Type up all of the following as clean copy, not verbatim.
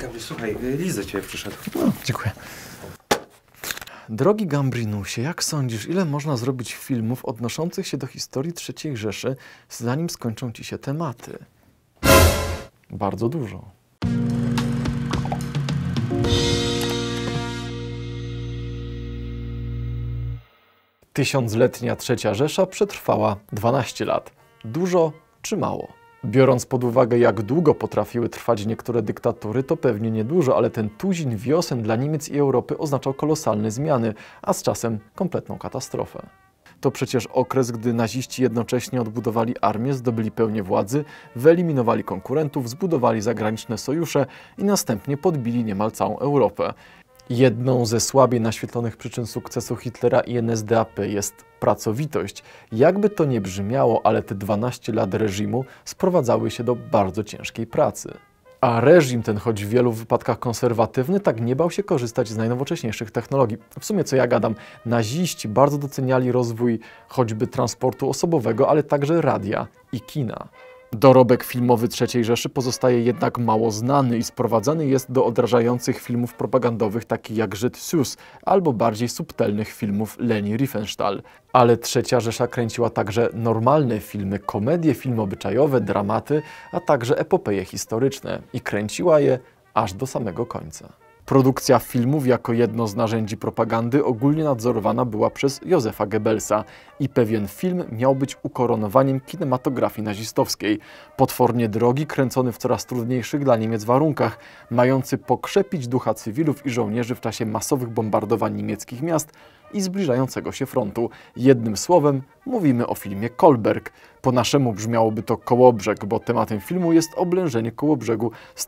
Gabry, słuchaj, Liz do ciebie przyszedł. No, dziękuję. Drogi Gambrinusie, jak sądzisz, ile można zrobić filmów odnoszących się do historii III Rzeszy, zanim skończą ci się tematy? Bardzo dużo. Tysiącletnia III Rzesza przetrwała 12 lat. Dużo czy mało? Biorąc pod uwagę, jak długo potrafiły trwać niektóre dyktatury, to pewnie niedużo, ale ten tuzin wiosen dla Niemiec i Europy oznaczał kolosalne zmiany, a z czasem kompletną katastrofę. To przecież okres, gdy naziści jednocześnie odbudowali armię, zdobyli pełnię władzy, wyeliminowali konkurentów, zbudowali zagraniczne sojusze i następnie podbili niemal całą Europę. Jedną ze słabiej naświetlonych przyczyn sukcesu Hitlera i NSDAP jest pracowitość. Jakby to nie brzmiało, ale te 12 lat reżimu sprowadzały się do bardzo ciężkiej pracy. A reżim ten, choć w wielu wypadkach konserwatywny, tak nie bał się korzystać z najnowocześniejszych technologii. W sumie, co ja gadam, naziści bardzo doceniali rozwój choćby transportu osobowego, ale także radia i kina. Dorobek filmowy III Rzeszy pozostaje jednak mało znany i sprowadzany jest do odrażających filmów propagandowych takich jak Żyd Sus albo bardziej subtelnych filmów Leni Riefenstahl. Ale III Rzesza kręciła także normalne filmy, komedie, filmy obyczajowe, dramaty, a także epopeje historyczne i kręciła je aż do samego końca. Produkcja filmów jako jedno z narzędzi propagandy ogólnie nadzorowana była przez Józefa Goebbelsa i pewien film miał być ukoronowaniem kinematografii nazistowskiej. Potwornie drogi, kręcony w coraz trudniejszych dla Niemiec warunkach, mający pokrzepić ducha cywilów i żołnierzy w czasie masowych bombardowań niemieckich miast i zbliżającego się frontu. Jednym słowem mówimy o filmie Kolberg. Po naszemu brzmiałoby to Kołobrzeg, bo tematem filmu jest oblężenie Kołobrzegu z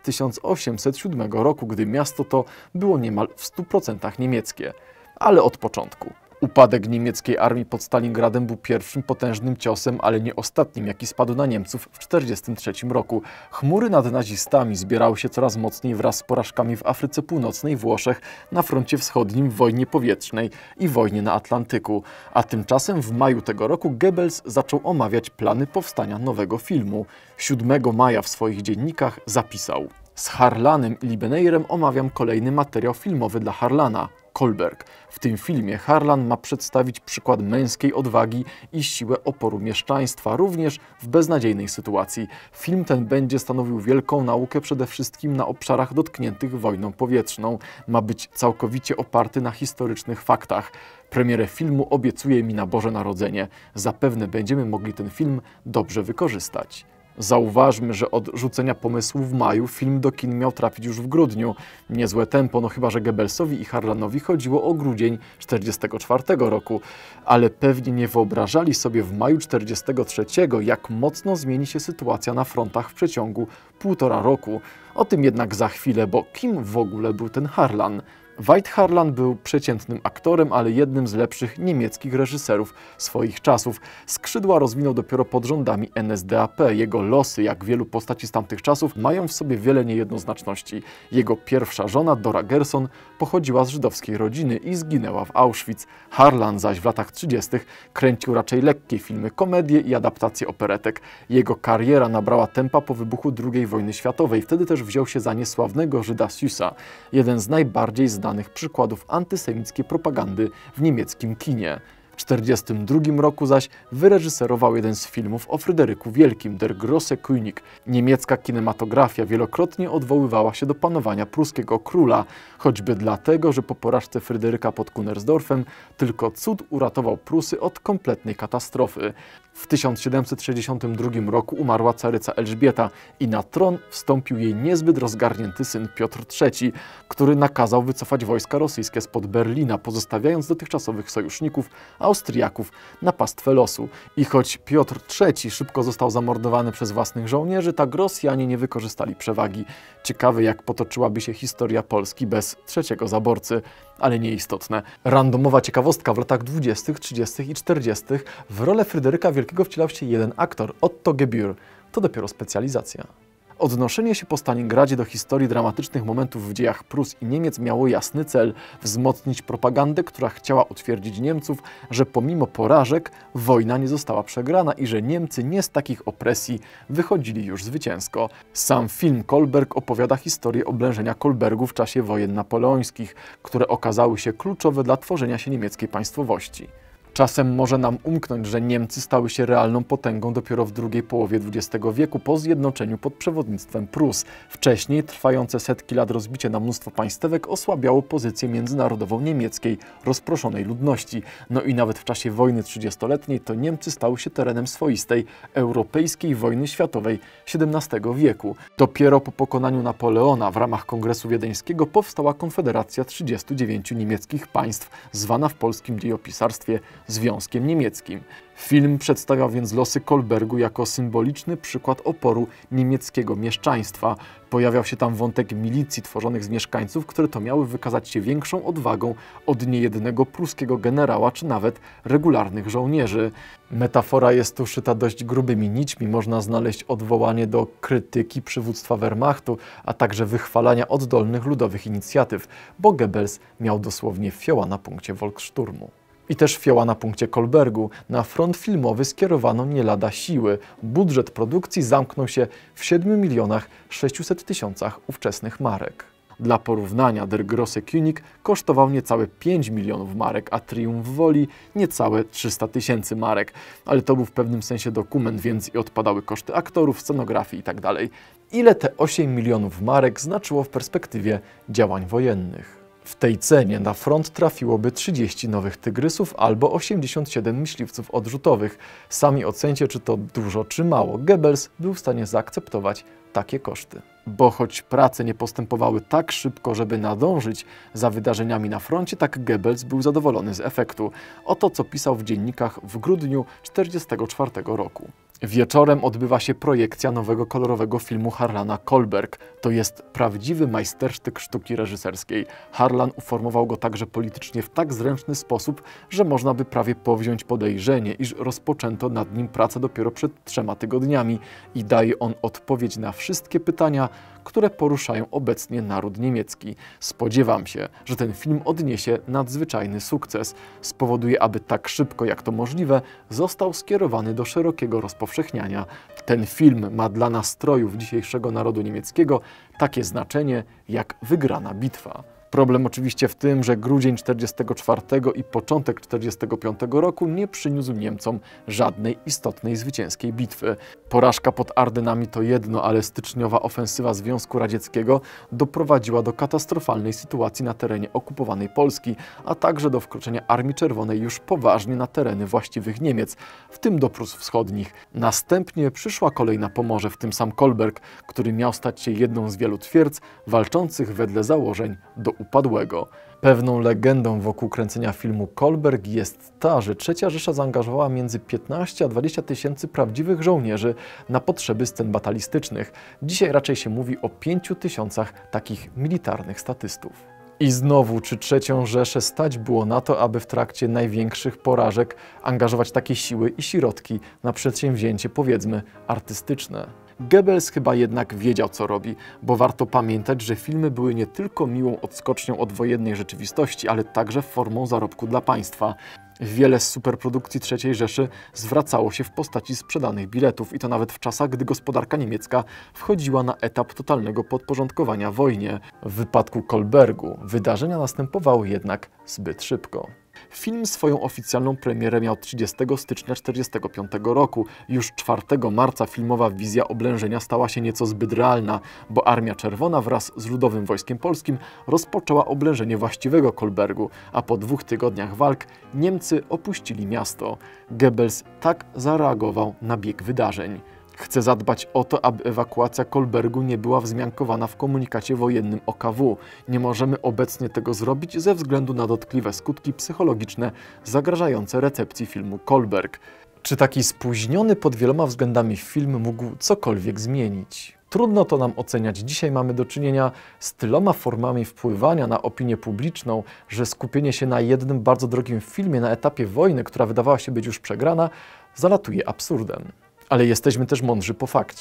1807 roku, gdy miasto to było niemal w 100% niemieckie. Ale od początku. Upadek niemieckiej armii pod Stalingradem był pierwszym potężnym ciosem, ale nie ostatnim, jaki spadł na Niemców w 1943 roku. Chmury nad nazistami zbierały się coraz mocniej wraz z porażkami w Afryce Północnej, Włoszech, na froncie wschodnim, w wojnie powietrznej i wojnie na Atlantyku. A tymczasem w maju tego roku Goebbels zaczął omawiać plany powstania nowego filmu. 7 maja w swoich dziennikach zapisał: z Harlanem i Liebeneyerem omawiam kolejny materiał filmowy dla Harlana. Kolberg. W tym filmie Harlan ma przedstawić przykład męskiej odwagi i siłę oporu mieszczaństwa, również w beznadziejnej sytuacji. Film ten będzie stanowił wielką naukę przede wszystkim na obszarach dotkniętych wojną powietrzną. Ma być całkowicie oparty na historycznych faktach. Premierę filmu obiecuje mi na Boże Narodzenie. Zapewne będziemy mogli ten film dobrze wykorzystać. Zauważmy, że od rzucenia pomysłu w maju film do kin miał trafić już w grudniu. Niezłe tempo, no chyba że Goebbelsowi i Harlanowi chodziło o grudzień 1944 roku. Ale pewnie nie wyobrażali sobie w maju 1943, jak mocno zmieni się sytuacja na frontach w przeciągu 1,5 roku. O tym jednak za chwilę, bo kim w ogóle był ten Harlan? Veit Harlan był przeciętnym aktorem, ale jednym z lepszych niemieckich reżyserów swoich czasów. Skrzydła rozwinął dopiero pod rządami NSDAP. Jego losy, jak wielu postaci z tamtych czasów, mają w sobie wiele niejednoznaczności. Jego pierwsza żona, Dora Gerson, pochodziła z żydowskiej rodziny i zginęła w Auschwitz. Harlan zaś w latach 30. kręcił raczej lekkie filmy, komedie i adaptacje operetek. Jego kariera nabrała tempa po wybuchu II wojny światowej. Wtedy też wziął się za niesławnego Żyda Susa, jeden z najbardziej znanych przykładów antysemickiej propagandy w niemieckim kinie. W 1942 roku zaś wyreżyserował jeden z filmów o Fryderyku Wielkim, Der große König. Niemiecka kinematografia wielokrotnie odwoływała się do panowania pruskiego króla, choćby dlatego, że po porażce Fryderyka pod Kunersdorfem tylko cud uratował Prusy od kompletnej katastrofy. W 1762 roku umarła caryca Elżbieta i na tron wstąpił jej niezbyt rozgarnięty syn Piotr III, który nakazał wycofać wojska rosyjskie spod Berlina, pozostawiając dotychczasowych sojuszników, Austriaków, na pastwę losu. I choć Piotr III szybko został zamordowany przez własnych żołnierzy, tak Rosjanie nie wykorzystali przewagi. Ciekawe, jak potoczyłaby się historia Polski bez trzeciego zaborcy, ale nieistotne. Randomowa ciekawostka: w latach 20., 30. i 40. w rolę Fryderyka Wielkiego wcielał się jeden aktor, Otto Gebühr. To dopiero specjalizacja. Odnoszenie się po Stalingradzie do historii dramatycznych momentów w dziejach Prus i Niemiec miało jasny cel – wzmocnić propagandę, która chciała utwierdzić Niemców, że pomimo porażek wojna nie została przegrana i że Niemcy nie z takich opresji wychodzili już zwycięsko. Sam film Kolberg opowiada historię oblężenia Kolbergu w czasie wojen napoleońskich, które okazały się kluczowe dla tworzenia się niemieckiej państwowości. Czasem może nam umknąć, że Niemcy stały się realną potęgą dopiero w drugiej połowie XX wieku po zjednoczeniu pod przewodnictwem Prus. Wcześniej trwające setki lat rozbicie na mnóstwo państewek osłabiało pozycję międzynarodową niemieckiej, rozproszonej ludności. No i nawet w czasie wojny 30-letniej to Niemcy stały się terenem swoistej, europejskiej wojny światowej XVII wieku. Dopiero po pokonaniu Napoleona w ramach Kongresu Wiedeńskiego powstała Konfederacja 39 niemieckich państw, zwana w polskim dziejopisarstwie Związkiem Niemieckim. Film przedstawia więc losy Kolbergu jako symboliczny przykład oporu niemieckiego mieszczaństwa. Pojawiał się tam wątek milicji tworzonych z mieszkańców, które to miały wykazać się większą odwagą od niejednego pruskiego generała czy nawet regularnych żołnierzy. Metafora jest tu szyta dość grubymi nićmi. Można znaleźć odwołanie do krytyki przywództwa Wehrmachtu, a także wychwalania oddolnych ludowych inicjatyw, bo Goebbels miał dosłownie fioła na punkcie Volkssturmu. I też fioła na punkcie Kolbergu. Na front filmowy skierowano nie lada siły. Budżet produkcji zamknął się w 7 600 000 ówczesnych marek. Dla porównania Der Grosse König kosztował niecałe 5 milionów marek, a Triumf Woli niecałe 300 000 marek. Ale to był w pewnym sensie dokument, więc i odpadały koszty aktorów, scenografii itd. Ile te 8 milionów marek znaczyło w perspektywie działań wojennych? W tej cenie na front trafiłoby 30 nowych tygrysów albo 87 myśliwców odrzutowych. Sami ocencie, czy to dużo, czy mało. Goebbels był w stanie zaakceptować takie koszty. Bo choć prace nie postępowały tak szybko, żeby nadążyć za wydarzeniami na froncie, tak Goebbels był zadowolony z efektu. Oto co pisał w dziennikach w grudniu 1944 roku. Wieczorem odbywa się projekcja nowego kolorowego filmu Harlana Kolberg. To jest prawdziwy majstersztyk sztuki reżyserskiej. Harlan uformował go także politycznie w tak zręczny sposób, że można by prawie powziąć podejrzenie, iż rozpoczęto nad nim pracę dopiero przed 3 tygodniami i daje on odpowiedź na wszystkie pytania, które poruszają obecnie naród niemiecki. Spodziewam się, że ten film odniesie nadzwyczajny sukces. Spowoduje, aby tak szybko jak to możliwe został skierowany do szerokiego rozpowszechniania. Ten film ma dla nastrojów dzisiejszego narodu niemieckiego takie znaczenie jak wygrana bitwa. Problem oczywiście w tym, że grudzień 1944 i początek 1945 roku nie przyniósł Niemcom żadnej istotnej zwycięskiej bitwy. Porażka pod Ardenami to jedno, ale styczniowa ofensywa Związku Radzieckiego doprowadziła do katastrofalnej sytuacji na terenie okupowanej Polski, a także do wkroczenia Armii Czerwonej już poważnie na tereny właściwych Niemiec, w tym do Prus Wschodnich. Następnie przyszła kolej na Pomorze, w tym sam Kolberg, który miał stać się jedną z wielu twierdz walczących wedle założeń do upadłego. Pewną legendą wokół kręcenia filmu Kolberg jest ta, że III Rzesza zaangażowała między 15 a 20 tysięcy prawdziwych żołnierzy na potrzeby scen batalistycznych. Dzisiaj raczej się mówi o 5 000 takich militarnych statystów. I znowu, czy III Rzeszę stać było na to, aby w trakcie największych porażek angażować takie siły i środki na przedsięwzięcie, powiedzmy, artystyczne? Goebbels chyba jednak wiedział, co robi, bo warto pamiętać, że filmy były nie tylko miłą odskocznią od wojennej rzeczywistości, ale także formą zarobku dla państwa. Wiele z superprodukcji III Rzeszy zwracało się w postaci sprzedanych biletów i to nawet w czasach, gdy gospodarka niemiecka wchodziła na etap totalnego podporządkowania wojnie. W wypadku Kolbergu wydarzenia następowały jednak zbyt szybko. Film swoją oficjalną premierę miał 30 stycznia 1945 roku. Już 4 marca filmowa wizja oblężenia stała się nieco zbyt realna, bo Armia Czerwona wraz z Ludowym Wojskiem Polskim rozpoczęła oblężenie właściwego Kolbergu, a po 2 tygodniach walk Niemcy opuścili miasto. Goebbels tak zareagował na bieg wydarzeń. Chce zadbać o to, aby ewakuacja Kolbergu nie była wzmiankowana w komunikacie wojennym OKW. Nie możemy obecnie tego zrobić ze względu na dotkliwe skutki psychologiczne zagrażające recepcji filmu Kolberg. Czy taki spóźniony pod wieloma względami film mógł cokolwiek zmienić? Trudno to nam oceniać. Dzisiaj mamy do czynienia z tyloma formami wpływania na opinię publiczną, że skupienie się na jednym bardzo drogim filmie na etapie wojny, która wydawała się być już przegrana, zalatuje absurdem. Ale jesteśmy też mądrzy po fakcie.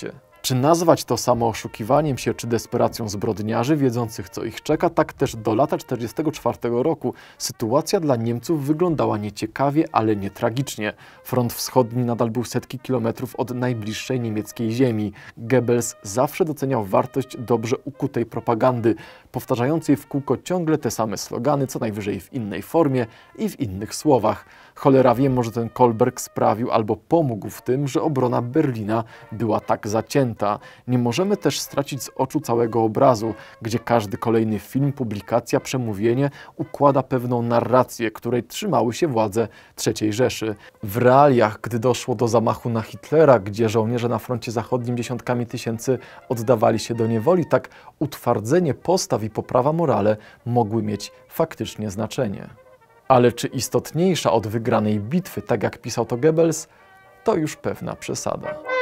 Czy nazwać to samo oszukiwaniem się, czy desperacją zbrodniarzy wiedzących, co ich czeka? Tak też do lata 1944 roku sytuacja dla Niemców wyglądała nieciekawie, ale nie tragicznie. Front wschodni nadal był setki kilometrów od najbliższej niemieckiej ziemi. Goebbels zawsze doceniał wartość dobrze ukutej propagandy, powtarzającej w kółko ciągle te same slogany, co najwyżej w innej formie i w innych słowach. Cholera wie, może ten Kolberg sprawił albo pomógł w tym, że obrona Berlina była tak zacięta. Nie możemy też stracić z oczu całego obrazu, gdzie każdy kolejny film, publikacja, przemówienie układa pewną narrację, której trzymały się władze III Rzeszy. W realiach, gdy doszło do zamachu na Hitlera, gdzie żołnierze na froncie zachodnim dziesiątkami tysięcy oddawali się do niewoli, tak utwardzenie postaw i poprawa morale mogły mieć faktycznie znaczenie. Ale czy istotniejsza od wygranej bitwy, tak jak pisał to Goebbels, to już pewna przesada.